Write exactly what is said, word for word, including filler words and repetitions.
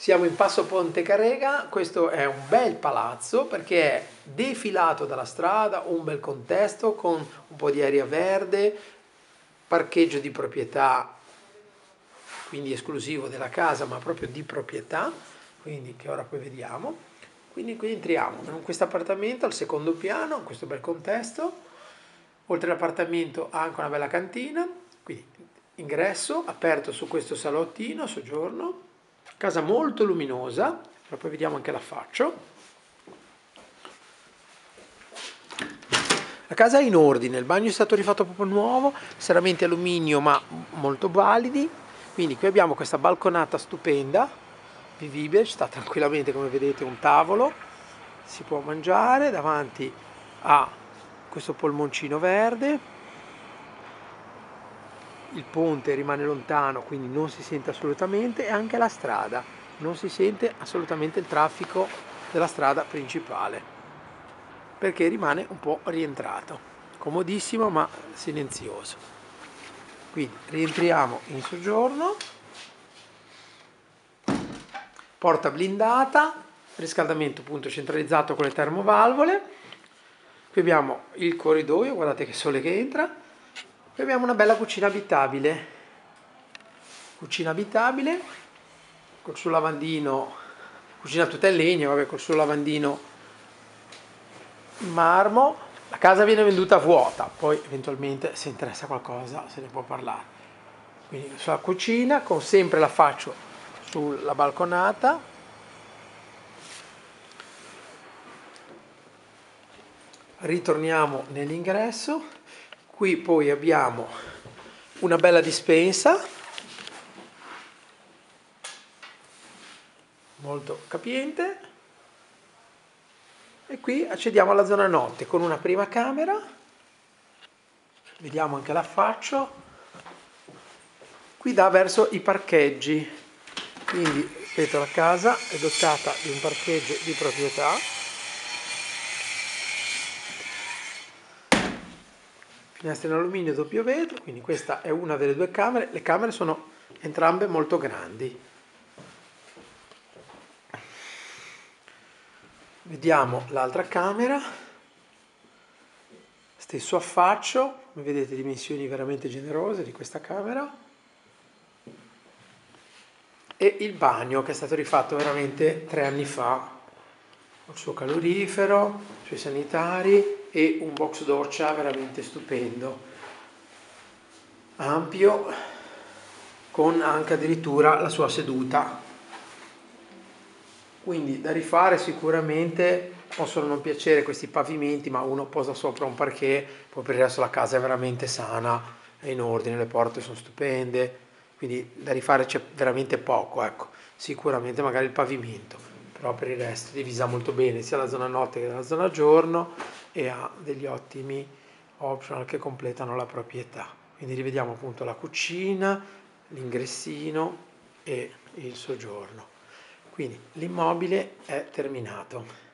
Siamo in Passo Ponte Carrega, questo è un bel palazzo perché è defilato dalla strada, un bel contesto con un po' di aria verde, parcheggio di proprietà, quindi esclusivo della casa ma proprio di proprietà, quindi che ora poi vediamo. Quindi qui entriamo in questo appartamento al secondo piano, in questo bel contesto, oltre all'appartamento ha anche una bella cantina, quindi ingresso aperto su questo salottino, soggiorno. Casa molto luminosa, però poi vediamo anche l'affaccio. La casa è in ordine, il bagno è stato rifatto proprio nuovo, serramenti alluminio ma molto validi. Quindi qui abbiamo questa balconata stupenda, vivibile, ci sta tranquillamente come vedete un tavolo, si può mangiare, davanti a questo polmoncino verde. Il ponte rimane lontano, quindi non si sente assolutamente, e anche la strada, non si sente assolutamente il traffico della strada principale, perché rimane un po' rientrato. Comodissimo ma silenzioso. Quindi rientriamo in soggiorno, porta blindata, riscaldamento appunto centralizzato con le termovalvole. Qui abbiamo il corridoio, guardate che sole che entra. Qui abbiamo una bella cucina abitabile, cucina abitabile col suo lavandino, cucina tutta in legno, vabbè, col suo lavandino in marmo. La casa viene venduta vuota, poi eventualmente se interessa qualcosa se ne può parlare. Quindi la sua cucina con sempre l'affaccio sulla balconata. Ritorniamo nell'ingresso. Qui poi abbiamo una bella dispensa, molto capiente, e qui accediamo alla zona notte con una prima camera, vediamo anche l'affaccio, qui dà verso i parcheggi, quindi ripeto la casa è dotata di un parcheggio di proprietà. Finestre in alluminio doppio vetro, quindi questa è una delle due camere, le camere sono entrambe molto grandi. Vediamo l'altra camera, stesso affaccio, come vedete dimensioni veramente generose di questa camera, e il bagno che è stato rifatto veramente tre anni fa, con il suo calorifero, i suoi sanitari e un box doccia veramente stupendo, ampio, con anche addirittura la sua seduta. Quindi da rifare sicuramente, possono non piacere questi pavimenti, ma uno posa sopra un parquet, poi per il resto la casa è veramente sana, è in ordine, le porte sono stupende, quindi da rifare c'è veramente poco, ecco, sicuramente magari il pavimento, però per il resto è divisa molto bene sia la zona notte che la zona giorno e ha degli ottimi optional che completano la proprietà. Quindi rivediamo appunto la cucina, l'ingressino e il soggiorno. Quindi l'immobile è terminato.